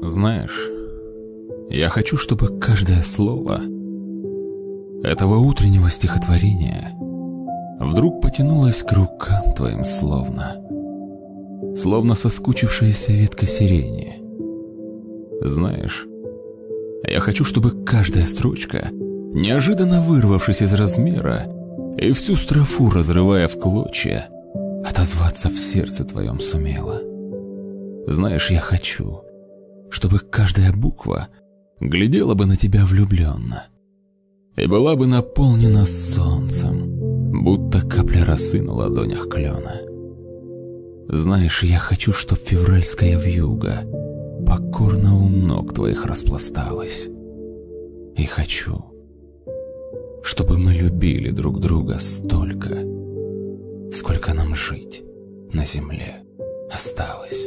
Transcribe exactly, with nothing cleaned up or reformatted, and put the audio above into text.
Знаешь, я хочу, чтобы каждое слово этого утреннего стихотворения вдруг потянулось к рукам твоим словно, словно соскучившаяся ветка сирени. Знаешь, я хочу, чтобы каждая строчка, неожиданно вырвавшись из размера и всю строфу разрывая в клочья, отозваться в сердце твоем сумела. Знаешь, я хочу, чтобы каждая буква глядела бы на тебя влюбленно и была бы наполнена солнцем, будто капля росы на ладонях клена. Знаешь, я хочу, чтоб февральская вьюга покорно у ног твоих распласталась. И хочу, чтобы мы любили друг друга столько, сколько нам жить на земле осталось.